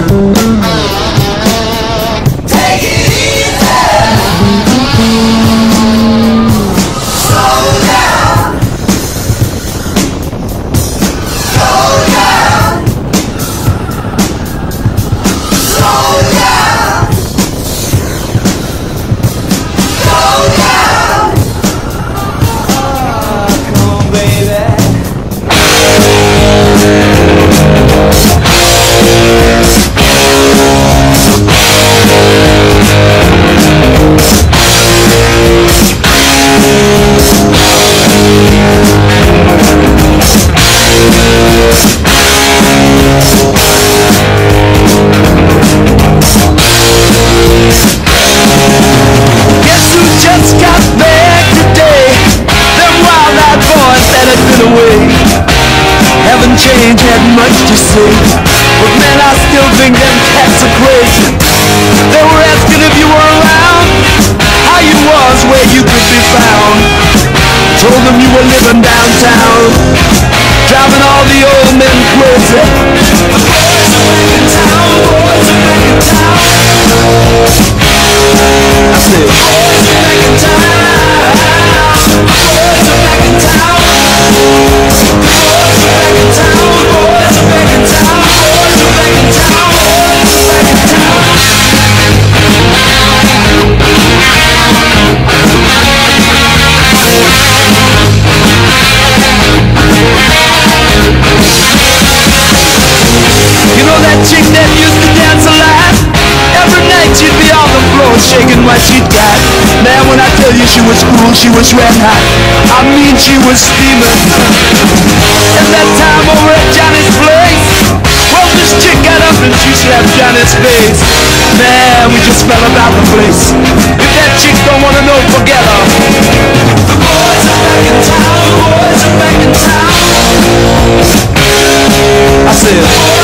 Haven't changed, had much to say, but man, I still think them cats are crazy. They were asking if you were around, how you was, where you could be found. Told them you were living downtown, driving all the old men crazy. The boys are back in town, boys are back in town. I said, boys are back in town, boys are back in town. Chick that used to dance a lot, every night she'd be on the floor shaking what she'd got. Man, when I tell you she was cool, she was red hot, I mean she was steaming. At that time over at Johnny's place, well, this chick got up and she slapped Johnny's face. Man, we just fell about the place. If that chick don't wanna know, forget her. The boys are back in town, boys are back in town. I said,